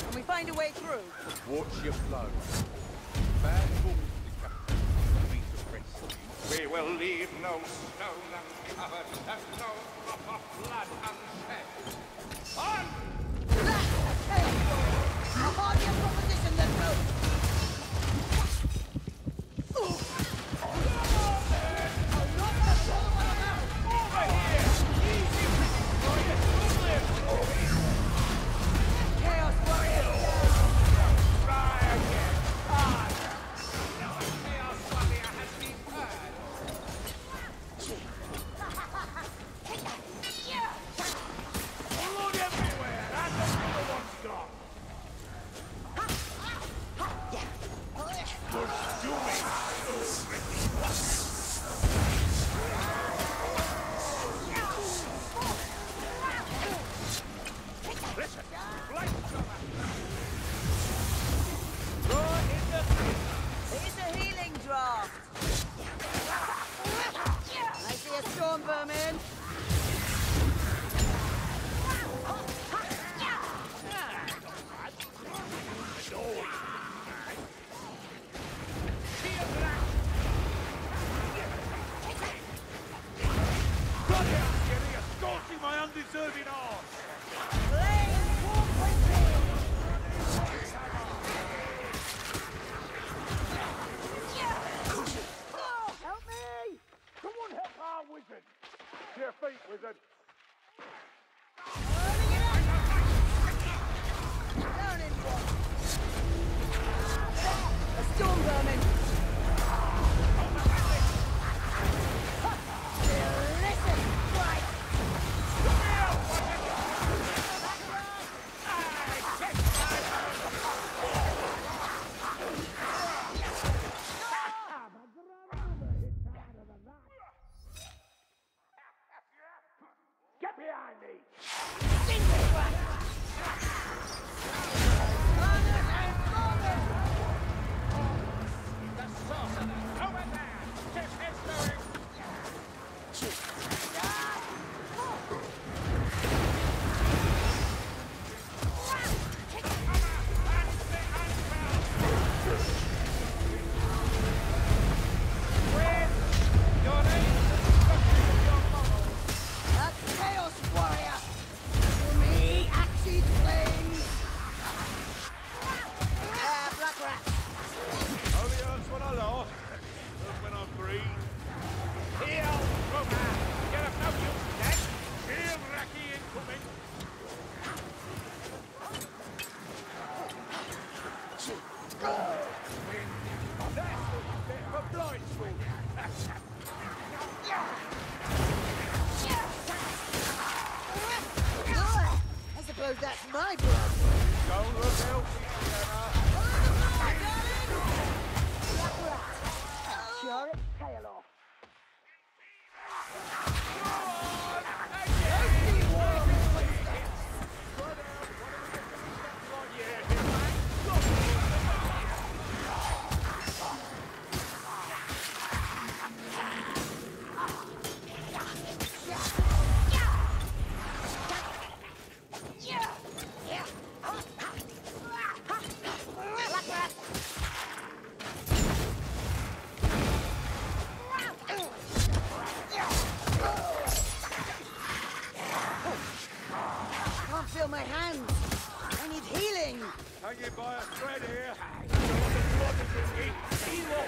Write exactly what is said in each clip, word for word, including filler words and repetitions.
Can we find a way through? Watch your flow. Bad fools to come. We suppress. We will leave no stone uncovered, and no drop of blood unshed. On! That's a chaos! A hardier proposition than most! To your feet, wizard. Down in one. A storm vermin. Listen, right. Get behind me! The sorcerer! Over there! Just history! I suppose that's my blood. Don't look healthy, Sure its tail off. Feel my hands. I need healing. hanging by a thread here. Evil!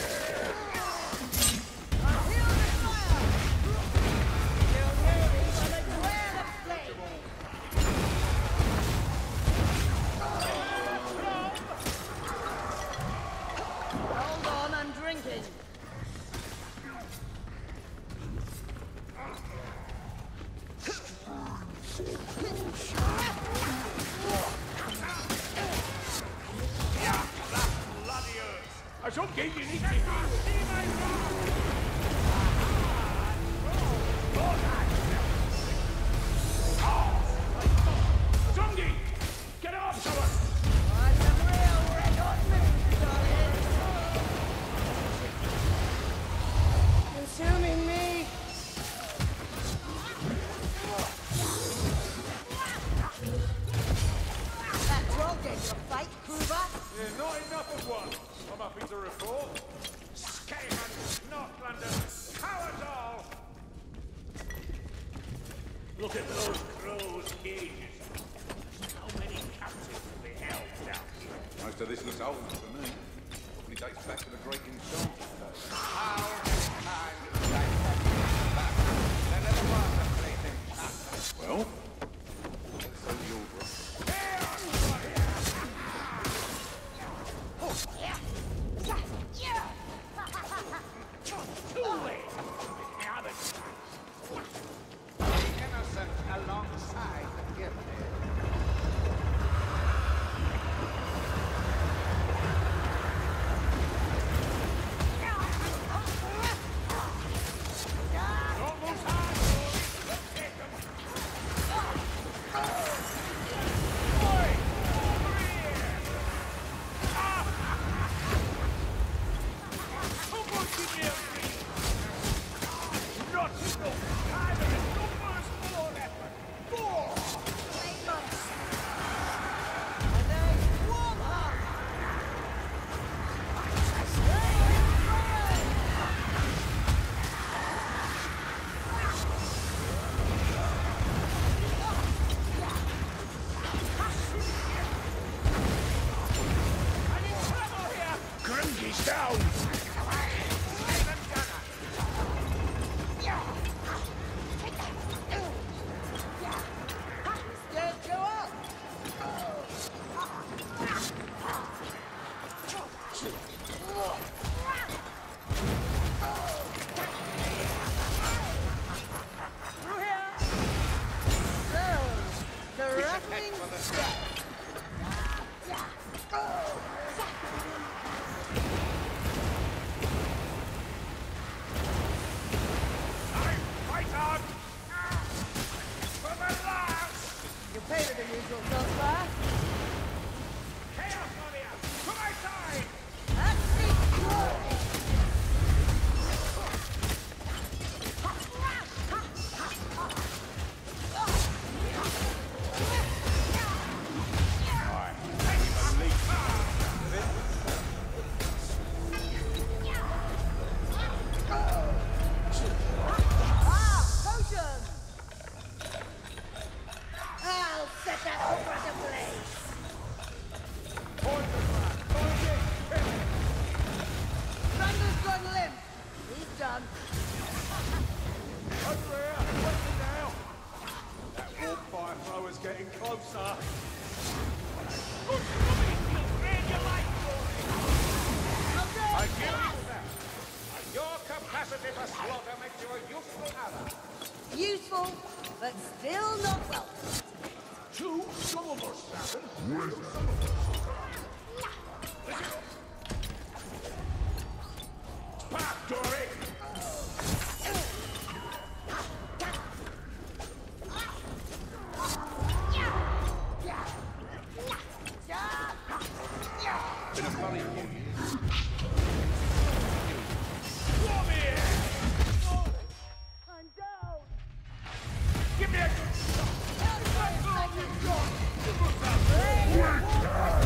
Hold on, I'm drinking. I shall get you anything. Well, get your fight, Kruber. Yeah, not enough of one. I'm happy to report. Skahans, North London, cowards all! Look at those crows' cages. How many captives have they held down here? Most of this looks old to me. Probably dates back to the Great Enchantress days. How many times did I tell you that? There never was a place in China. Well, let's hope the order. Innocent alongside the guilty. Getting closer. I give you that. Your capacity for slaughter makes you a useful ally. Useful, but still not welcome. Two silver salmon. Back, Dory! Been a funny few years. Come here! I'm down. Give me a good shot! Help me, That's all you've got!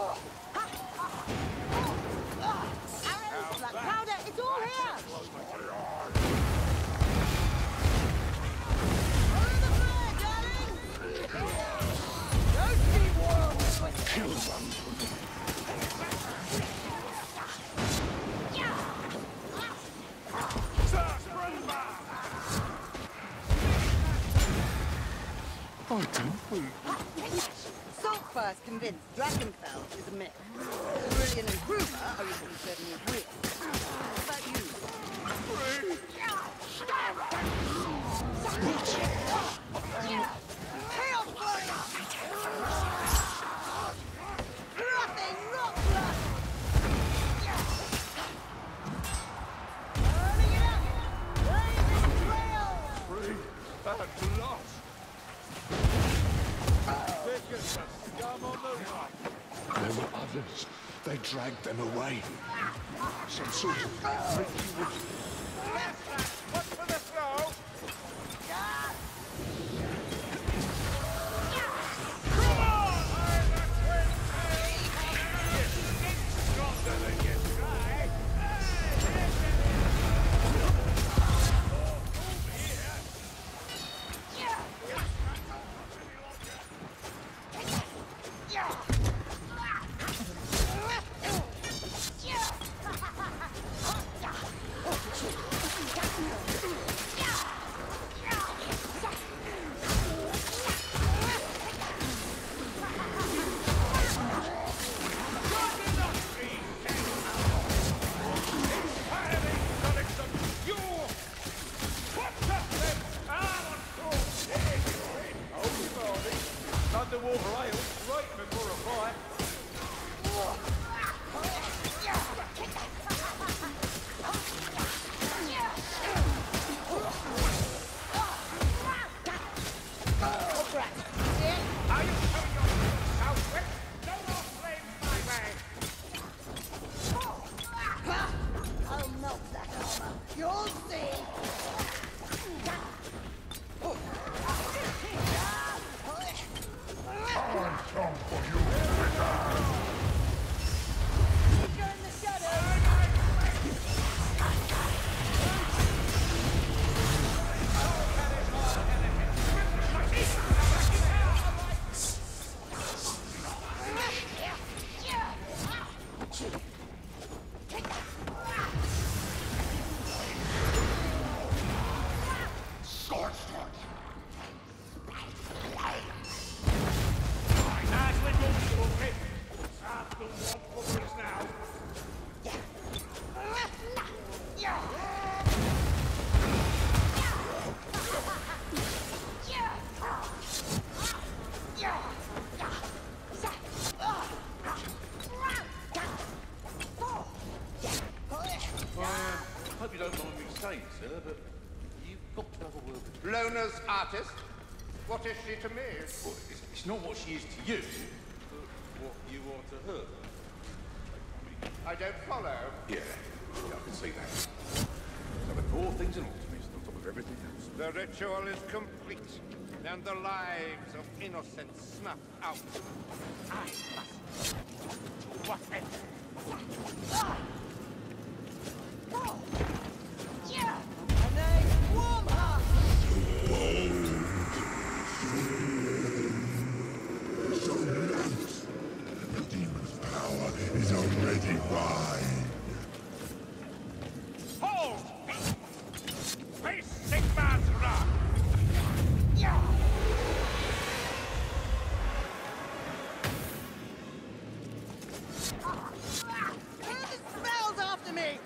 Arrows, black powder, it's all here! Over the flare, darling! Don't be warm! Kill them. I don't believe. Saltfire's convinced Drakenfell is a myth. Brilliant improver, are equally certain he's real. What about you? Chaos Warrior! Nothing, rock blood! Burning it up! Blazing trail! Free and lost. Thickest of scum on the right. There were others. They dragged them away. Some sort of freaky witch. Yes, lads, what's for the throw? Come on! I'm a twin tail! You stink stronger than you try. Underwater ale, right before a fight. Are you coming your southwest? No more flames my way! I'll melt that armor. You'll see. You're in the shadows. As with your toolkit, I've got one for us now. I hope you don't mind me saying, sir, but you've got to have a word with her. Loner's artist? What is she to me? Well, it's, it's not what she is to you, but what you are to her. I don't follow. Yeah, yeah, I can see that. So the poor things and ultimates on top of everything else. The ritual is complete, and the lives of innocents snuffed out. I must. What else? A nice warm heart. The demon's power is already mine. Hold! Face Sigmar's wrath! The spell's after me.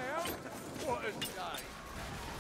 What a day!